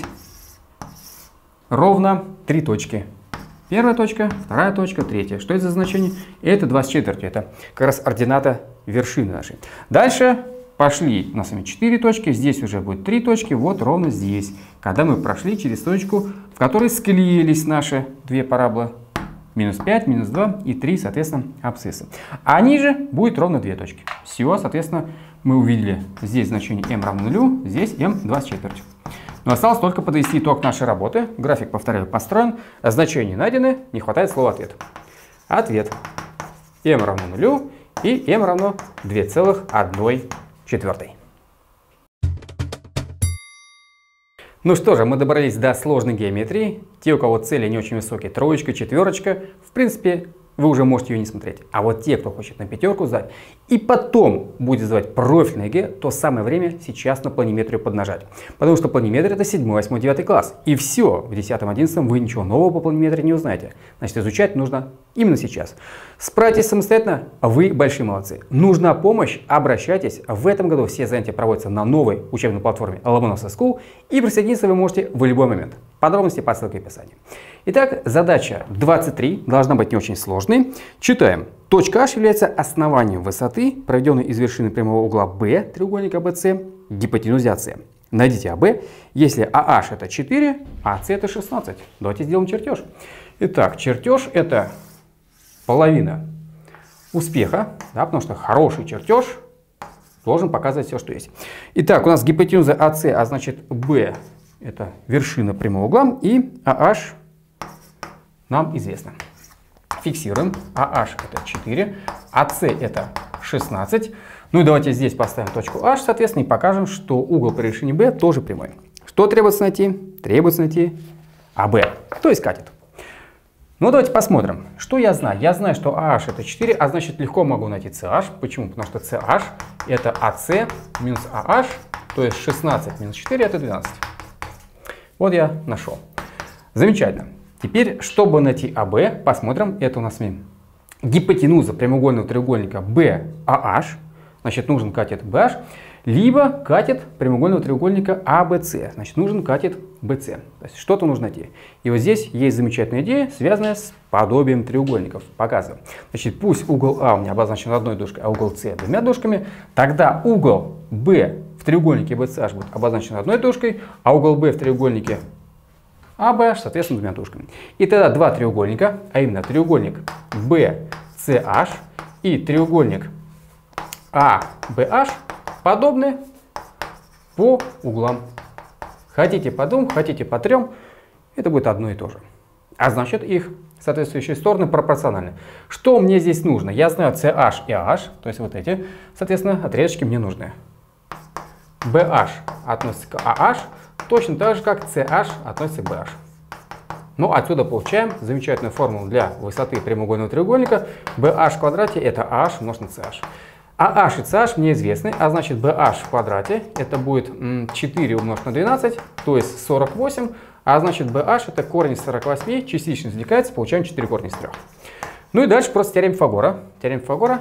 ровно три точки. Первая точка, вторая точка, третья. Что это за значение? Это 2 с четвертью. Это как раз ордината вершины нашей. Дальше пошли у нас с вами 4 точки, здесь уже будет 3 точки, вот ровно здесь, когда мы прошли через точку, в которой склеились наши две параболы, минус 5, минус 2 и 3, соответственно, абсциссы. А ниже будет ровно 2 точки. Все, соответственно, мы увидели здесь значение m равно 0, здесь m 24. Но осталось только подвести итог нашей работы. График, повторяю, построен, значения найдены, не хватает слова ответ. Ответ m равно 0 и m равно 2,1. Ну что же, мы добрались до сложной геометрии. Те, у кого цели не очень высокие, троечка, четверочка, в принципе, вы уже можете ее не смотреть. А вот те, кто хочет на пятерку сдать, и потом будет сдавать профильное ЕГЭ, то самое время сейчас на планиметрию поднажать. Потому что планиметрия — это 7, 8, 9 класс. И все, в 10, 11 вы ничего нового по планиметрии не узнаете. Значит, изучать нужно именно сейчас. Справитесь самостоятельно, вы большие молодцы. Нужна помощь, обращайтесь. В этом году все занятия проводятся на новой учебной платформе Lomonosov School, и присоединиться вы можете в любой момент. Подробности по ссылке в описании. Итак, задача 23 должна быть не очень сложной. Читаем. Точка H является основанием высоты, проведенной из вершины прямого угла B треугольника BC, гипотенузы AC. Найдите АБ, если AH это 4, а AC это 16. Давайте сделаем чертеж. Итак, чертеж — это половина успеха, да, потому что хороший чертеж должен показывать все, что есть. Итак, у нас гипотенуза AC, а значит B это вершина прямого угла, и AH нам известно. Фиксируем. AH это 4, AC это 16. Ну и давайте здесь поставим точку H, соответственно, и покажем, что угол при решении B тоже прямой. Что требуется найти? Требуется найти АБ, то есть катет. Ну давайте посмотрим, что я знаю. Я знаю, что AH это 4, а значит легко могу найти CH. Почему? Потому что CH это AC минус AH, то есть 16 минус 4 это 12. Вот я нашел. Замечательно. Теперь, чтобы найти АБ, посмотрим. Это у нас гипотенуза прямоугольного треугольника BAH. Значит, нужен катет BH. Либо катет прямоугольного треугольника ABC. Значит, нужен катет BC. То есть что-то нужно найти. И вот здесь есть замечательная идея, связанная с подобием треугольников. Показываем. Значит, пусть угол А у меня обозначен одной дужкой, а угол С двумя дужками. Тогда угол B в треугольнике BCH будет обозначен одной дужкой, а угол B в треугольнике ABH, соответственно, двумя дужками. И тогда два треугольника, а именно треугольник BCH и треугольник ABH подобны по углам. Хотите по двум, хотите по трем, это будет одно и то же. А значит, их соответствующие стороны пропорциональны. Что мне здесь нужно? Я знаю CH и AH, то есть вот эти, соответственно, отрезочки мне нужны. BH относится к AH, точно так же, как CH относится к BH. Ну, отсюда получаем замечательную формулу для высоты прямоугольного треугольника. BH в квадрате это AH умножить на CH. AH и CH мне известны, а значит BH в квадрате это будет 4 умножить на 12, то есть 48, а значит BH это корень из 48, частично извлекается, получаем 4 корня из 3. Ну и дальше просто теорема Пифагора. Теорема Пифагора,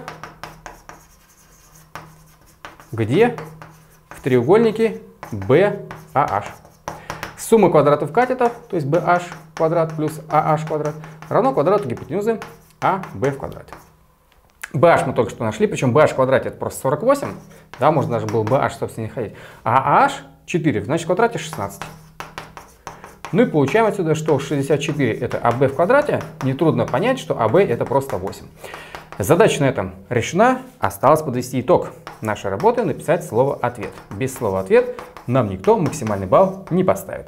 где в треугольнике BAH. Сумма квадратов катетов, то есть BH квадрат плюс AH квадрат, равно квадрату гипотенузы AB в квадрате. BH мы только что нашли, причем BH в квадрате это просто 48, да, можно даже было BH, собственно, не ходить. А AH 4, значит в квадрате 16. Ну и получаем отсюда, что 64 это AB в квадрате, нетрудно понять, что AB это просто 8. Задача на этом решена, осталось подвести итог нашей работы, написать слово «ответ». Без слова «ответ» нам никто максимальный балл не поставит.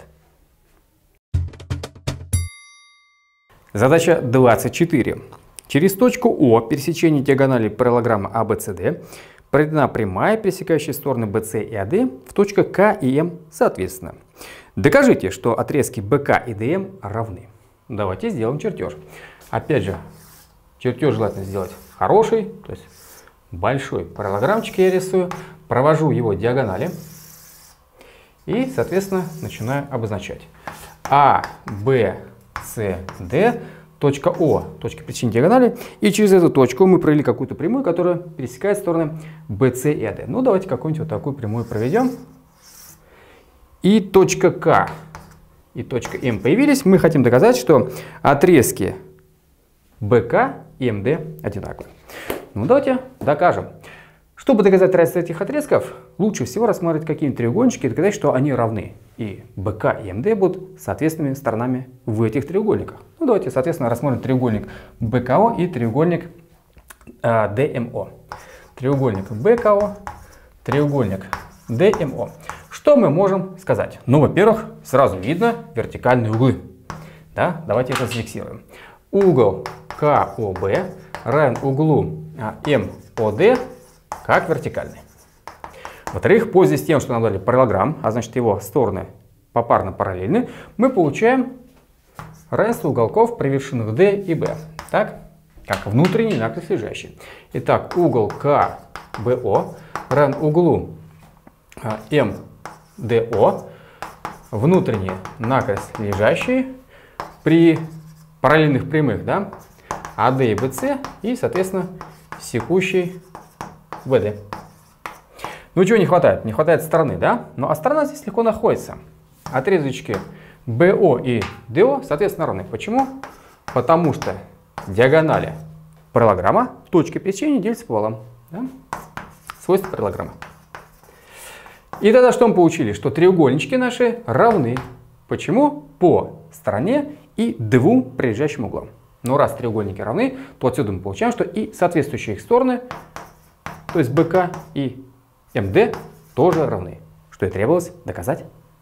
Задача 24. Через точку О пересечения диагонали параллелограмма ABCD проведена прямая, пересекающая стороны BC и AD в точках К и М соответственно. Докажите, что отрезки БК и ДМ равны. Давайте сделаем чертеж. Опять же, чертеж желательно сделать хороший, то есть большой параллелограммчик я рисую, провожу его диагонали и, соответственно, начинаю обозначать. А, Б, С, Д. Точка О, точка пересечения диагонали, и через эту точку мы провели какую-то прямую, которая пересекает стороны BC и AD. Ну, давайте какую-нибудь вот такую прямую проведем. И точка К и точка М появились. Мы хотим доказать, что отрезки БК и МД одинаковые. Ну, давайте докажем. Чтобы доказать равенство этих отрезков, лучше всего рассмотреть какие-нибудь треугольнички и доказать, что они равны. И БК и МД будут соответственными сторонами в этих треугольниках. Ну, давайте, соответственно, рассмотрим треугольник БКО и треугольник ДМО. Треугольник БКО, треугольник ДМО. Что мы можем сказать? Ну, во-первых, сразу видно вертикальные углы. Да? Давайте это зафиксируем. Угол КОБ равен углу МОД как вертикальный. Во-вторых, пользуясь тем, что нам дали параллелограмм, а значит его стороны попарно параллельны, мы получаем равенство уголков при вершинах D и B. Так? Как внутренний накрест лежащий. Итак, угол КБО равен углу МДО, внутренний накрест лежащий при параллельных прямых, да, АД и БС и, соответственно, секущий ВД. Ну, чего не хватает? Не хватает стороны, да? Ну, а сторона здесь легко находится. Отрезочки БО и ДО, соответственно, равны. Почему? Потому что диагонали параллелограмма точки пересечения делятся пополам. Да? Свойство параллелограмма. И тогда что мы получили? Что треугольнички наши равны. Почему? По стороне и двум прилежащим углам. Но раз треугольники равны, то отсюда мы получаем, что и соответствующие их стороны, то есть БК и МД, тоже равны. Что и требовалось доказать.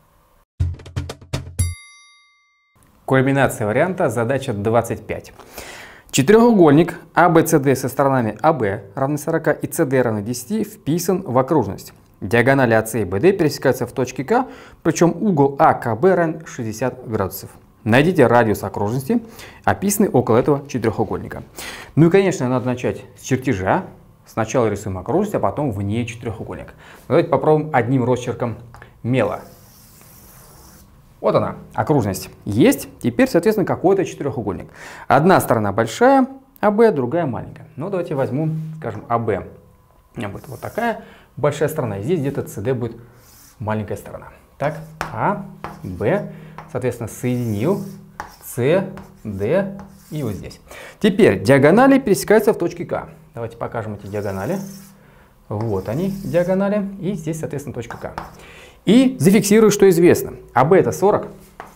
Кульминация варианта, задача 25. Четырехугольник ABCD со сторонами AB равны 40 и CD равны 10 вписан в окружность. Диагонали AC и BD пересекаются в точке К, причем угол АКБ равен 60 градусов. Найдите радиус окружности, описанный около этого четырехугольника. Ну и, конечно, надо начать с чертежа. Сначала рисуем окружность, а потом вне четырехугольник. Давайте попробуем одним росчерком мела. Вот она, окружность есть. Теперь, соответственно, какой-то четырехугольник. Одна сторона большая, АБ, другая маленькая. Ну, давайте возьму, скажем, АБ. У меня будет вот такая большая сторона. И здесь где-то СД будет маленькая сторона. Так, А, Б, соответственно, соединил С, Д и вот здесь. Теперь диагонали пересекаются в точке К. Давайте покажем эти диагонали. Вот они, диагонали. И здесь, соответственно, точка К. И зафиксирую, что известно. АБ это 40,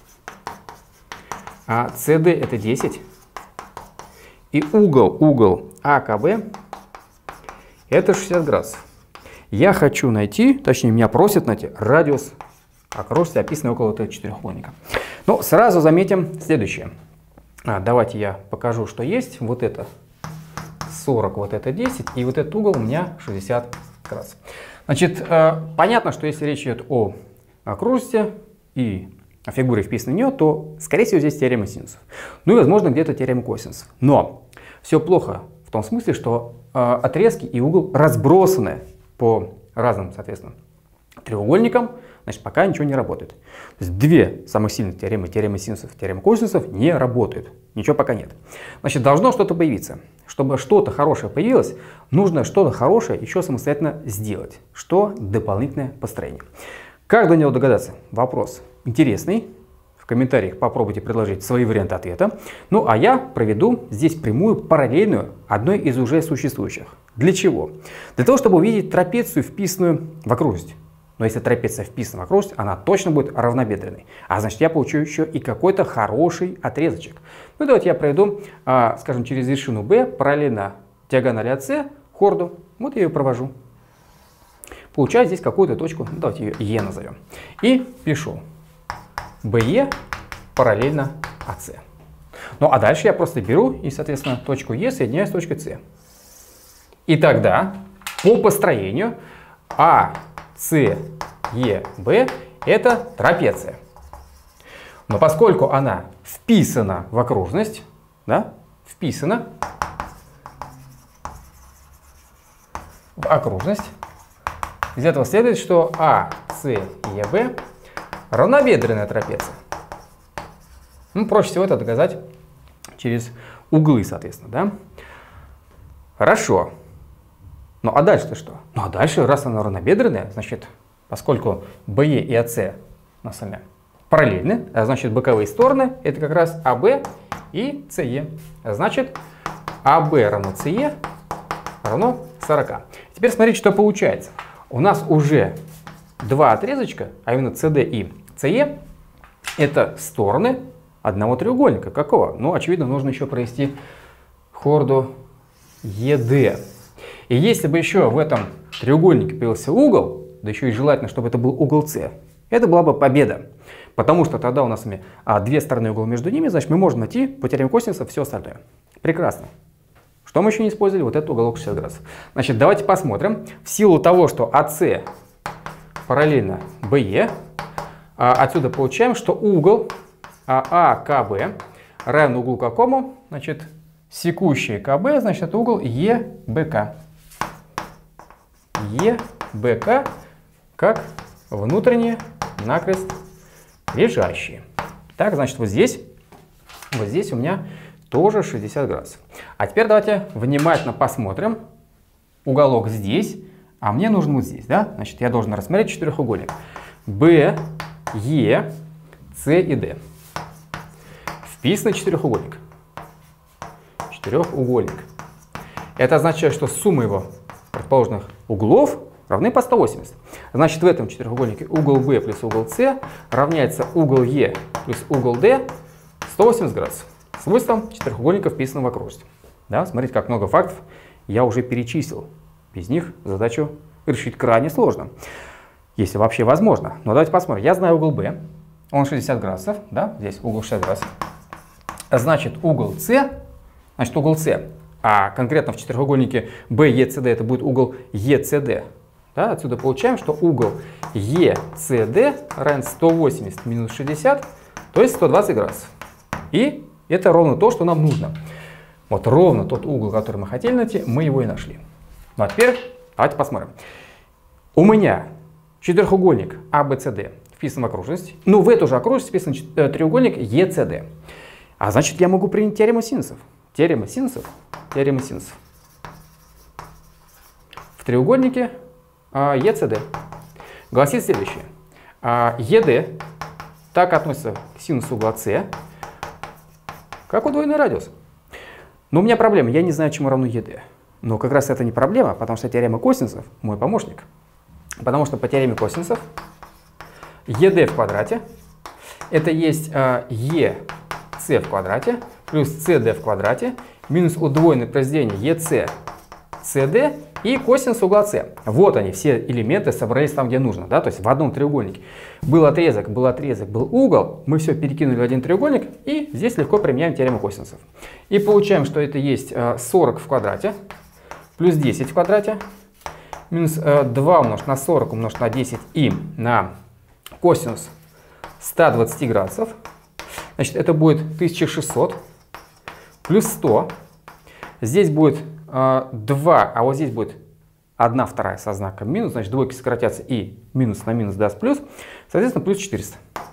а СД это 10. И угол АКБ это 60 градусов. Я хочу найти, точнее меня просят найти радиус окружности, описанный около этого четырехугольника. Но сразу заметим следующее. Давайте я покажу, что есть. Вот это 40, вот это 10, и вот этот угол у меня 60 градусов. Значит, понятно, что если речь идет о окружности и о фигуре, вписанной в нее, то, скорее всего, здесь теорема синусов. Ну и, возможно, где-то теорема косинусов. Но все плохо в том смысле, что отрезки и угол разбросаны по разным, соответственно, треугольникам, значит, пока ничего не работает. То есть две самых сильных теоремы, теорема синусов, теорема косинусов, не работают. Ничего пока нет. Значит, должно что-то появиться. Чтобы что-то хорошее появилось, нужно что-то хорошее еще самостоятельно сделать. Что? Дополнительное построение. Как до него догадаться? Вопрос интересный. В комментариях попробуйте предложить свои варианты ответа. Ну, а я проведу здесь прямую параллельную одной из уже существующих. Для чего? Для того, чтобы увидеть трапецию, вписанную в окружность. Но если трапеция вписана в окружность, она точно будет равнобедренной. А значит, я получу еще и какой-то хороший отрезочек. Ну, давайте я проведу, скажем, через вершину B, параллельно диагонали АС, хорду. Вот я ее провожу. Получаю здесь какую-то точку, ну, давайте ее Е назовем. И пишу BE параллельно АС. Ну, а дальше я просто беру и, соответственно, точку Е соединяю с точкой С. И тогда по построению АСЕБ это трапеция. Но поскольку она вписана в окружность, да, вписана в окружность, из этого следует, что АСЕБ равнобедренная трапеция. Ну, проще всего это доказать через углы, соответственно, да. Хорошо. Ну а дальше-то что? Ну а дальше, раз она равнобедренная, значит, поскольку BE и AC у нас с вами параллельны, а значит боковые стороны это как раз AB и CE. А значит AB равно CE равно 40. Теперь смотрите, что получается. У нас уже два отрезочка, а именно CD и CE, это стороны одного треугольника. Какого? Ну, очевидно, нужно еще провести хорду ED. И если бы еще в этом треугольнике появился угол, да еще и желательно, чтобы это был угол С, это была бы победа. Потому что тогда у нас с вами две стороны угла между ними, значит, мы можем найти по теореме косинуса все остальное. Прекрасно. Что мы еще не использовали? Вот этот уголок 60 градусов. Значит, давайте посмотрим. В силу того, что АС параллельно БЕ, отсюда получаем, что угол АКБ равен углу какому? Значит, секущий КБ, значит, это угол ЕБК. ЕБК как внутренние накрест лежащие. Так, значит, вот здесь у меня тоже 60 градусов. А теперь давайте внимательно посмотрим уголок здесь, а мне нужен вот здесь, да? Значит, я должен рассмотреть четырехугольник B, E, C и D. Вписано четырехугольник. Четырехугольник. Это означает, что сумма его предположенных углов равны по 180. Значит, в этом четырехугольнике угол B плюс угол C равняется угол E плюс угол D 180 градусов. Свойством четырехугольника вписано в окружность. Да, смотрите, как много фактов я уже перечислил. Без них задачу решить крайне сложно, если вообще возможно. Но давайте посмотрим. Я знаю угол B, он 60 градусов, да, здесь угол 60 градусов. Значит, угол C, а конкретно в четырехугольнике BECD это будет угол ECD. Да, отсюда получаем, что угол ECD равен 180 минус 60, то есть 120 градусов. И это ровно то, что нам нужно. Вот ровно тот угол, который мы хотели найти, мы его и нашли. Ну а теперь давайте посмотрим. У меня четырехугольник ABCD вписан в окружность. Ну, в эту же окружность вписан треугольник ECD. А значит, я могу принять теорему синусов. Теорема синусов. В треугольнике ECD гласит следующее. ED так относится к синусу угла С, как удвоенный радиус. Но у меня проблема, я не знаю, чему равно ED. Но как раз это не проблема, потому что теорема косинусов мой помощник. Потому что по теореме косинусов ED в квадрате это есть EC в квадрате плюс CD в квадрате минус удвоенное произведение EC CD и косинус угла С. Вот они, все элементы собрались там, где нужно. Да? То есть в одном треугольнике был отрезок, был угол. Мы все перекинули в один треугольник и здесь легко применяем теорему косинусов. И получаем, что это есть 40 в квадрате плюс 10 в квадрате минус 2 умножить на 40 умножить на 10 и на косинус 120 градусов. Значит, это будет 1600 плюс 100. Здесь будет 2, а вот здесь будет 1/2 со знаком минус. Значит, двойки сократятся и минус на минус даст плюс. Соответственно, плюс 400.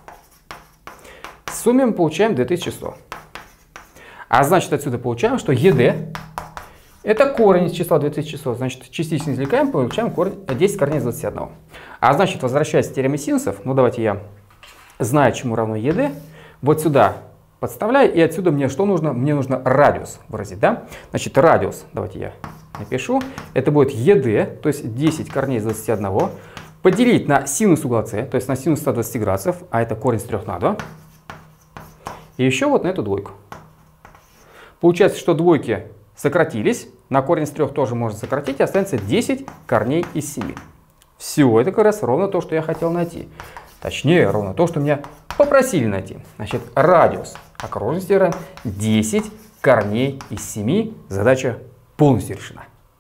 В сумме мы получаем 2100. А значит, отсюда получаем, что ED это корень из числа 2100. Значит, частично извлекаем, получаем 10 корней из 21. А значит, возвращаясь к теореме синусов, ну давайте я знаю, чему равно ED. Вот сюда подставляю, и отсюда мне что нужно? Мне нужно радиус выразить, да? Значит, радиус, давайте я напишу, это будет ED, то есть 10 корней из 21, поделить на синус угла С, то есть на синус 120 градусов, а это корень с 3 на 2, и еще вот на эту двойку. Получается, что двойки сократились, на корень с 3 тоже можно сократить, и останется 10 корней из 7. Все, это как раз ровно то, что я хотел найти. Точнее, ровно то, что меня попросили найти. Значит, радиус окружности равен 10 корней из 7. Задача полностью решена.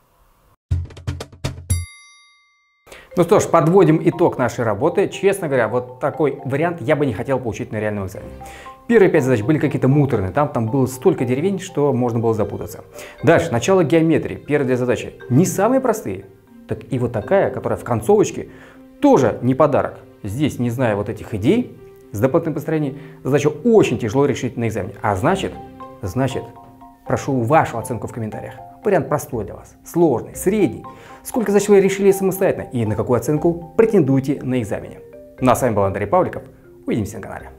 Ну что ж, подводим итог нашей работы. Честно говоря, вот такой вариант я бы не хотел получить на реальном экзамене. Первые 5 задач были какие-то муторные, там было столько деревень, что можно было запутаться. Дальше, начало геометрии. Первые 2 задачи не самые простые. Так и вот такая, которая в концовочке, тоже не подарок. Здесь, не зная вот этих идей с дополнительным построением, задачу очень тяжело решить на экзамене. А значит, прошу вашу оценку в комментариях. Вариант простой для вас, сложный, средний. Сколько задач вы решили самостоятельно и на какую оценку претендуете на экзамене. Ну а с вами был Андрей Павликов. Увидимся на канале.